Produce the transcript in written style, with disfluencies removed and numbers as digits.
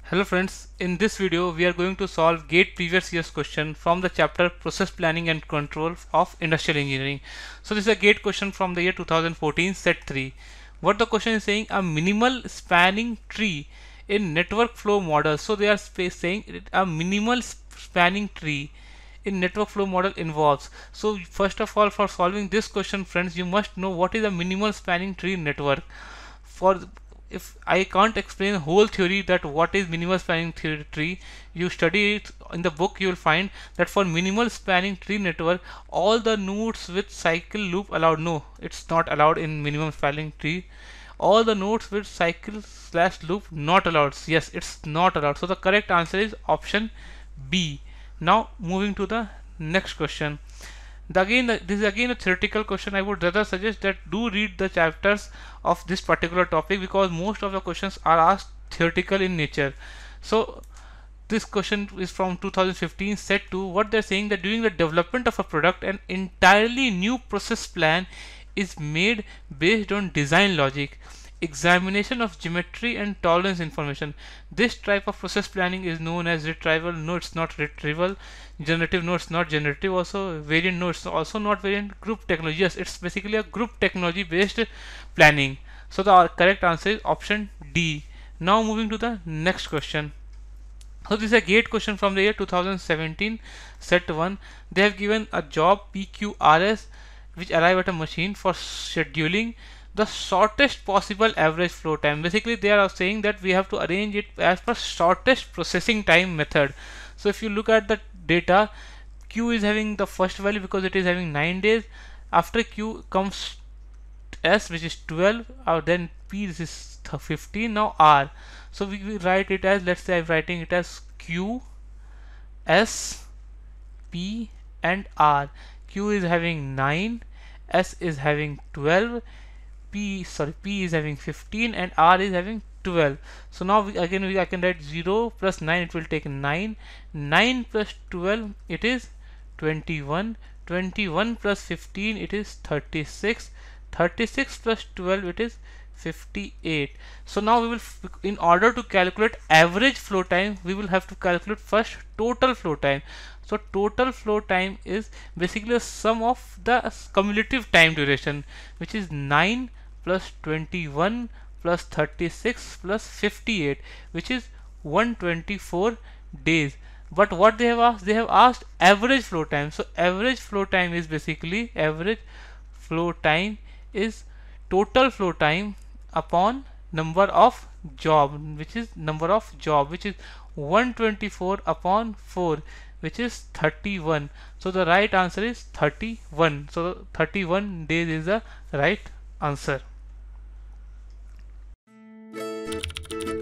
Hello friends, in this video we are going to solve GATE previous year's question from the chapter Process Planning and Control of Industrial Engineering. So this is a GATE question from the year 2014 set 3. What the question is saying, a minimal spanning tree in network flow model. So they are saying a minimal spanning tree in network flow model involves. So first of all, for solving this question friends, you must know what is a minimal spanning tree network. For if I can't explain the whole theory that what is minimal spanning tree, you study it in the book, you will find that for minimal spanning tree network, all the nodes with cycle loop allowed. No, it's not allowed in minimum spanning tree. All the nodes with cycle slash loop not allowed. Yes, it's not allowed. So the correct answer is option B. Now moving to the next question. This is again a theoretical question. I would rather suggest that do read the chapters of this particular topic because most of the questions are asked theoretical in nature. So this question is from 2015 set 2. What they're saying that during the development of a product, an entirely new process plan is made based on design logic, examination of geometry and tolerance information. This type of process planning is known as retrieval. No, it's not retrieval. Generative, no, it's not generative. Also variant, no, it's also not variant. Group technology, yes, it's basically a group technology based planning. So the correct answer is option D. Now moving to the next question. So this is a GATE question from the year 2017 set 1. They have given a job PQRS which arrive at a machine for scheduling the shortest possible average flow time. Basically they are saying that we have to arrange it as per shortest processing time method. So if you look at the data, Q is having the first value because it is having 9 days. After Q comes S, which is 12, then P, this is 15. Now R, so we write it as, let's say I'm writing it as Q, S, P and R. Q is having 9, S is having 12, P is having 15 and R is having 12. So now I can write 0 plus 9, it will take 9. 9 plus 12, it is 21. 21 plus 15, it is 36. 36 plus 12, it is 58. So now we will, in order to calculate average flow time, we will have to calculate first total flow time. So total flow time is basically a sum of the cumulative time duration, which is 9 plus 21 plus 36 plus 58, which is 124 days. But what they have asked average flow time. So average flow time is basically flow time is total flow time upon number of job, which is 124 upon 4, which is 31. So the right answer is 31. So 31 days is the right answer.